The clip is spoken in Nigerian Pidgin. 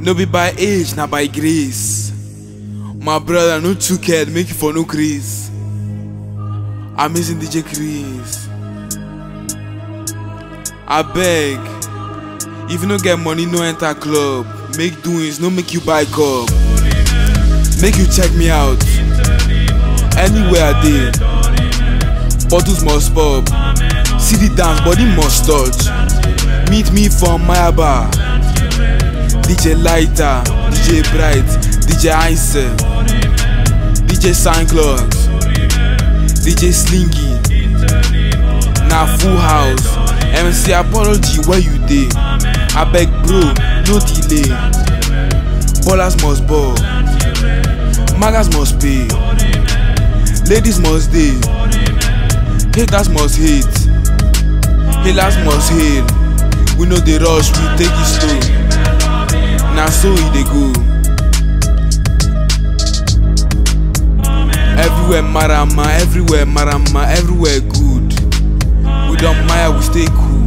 No be by age, na by grace. My brother, no too cared, make you for no grace. Amazing DJ Chris. I beg, if you no get money, no enter club. Make doings, no make you buy cup. Make you check me out. Anywhere I dey, bottles must pop. See the dance, body must touch. Meet me from my bar. DJ Lighter, DJ Bright, DJ Ice, DJ Sandclogs, DJ Slinky. Na full house. MC Apology, where you dey? I beg bro, no delay. Ballers must ball, magas must pay, ladies must dey, haters must hate, hailers must hail. We no dey rush, we take it slow. Na so e dey go. Everywhere marama, everywhere marama, everywhere good. We don't mind, we stay cool.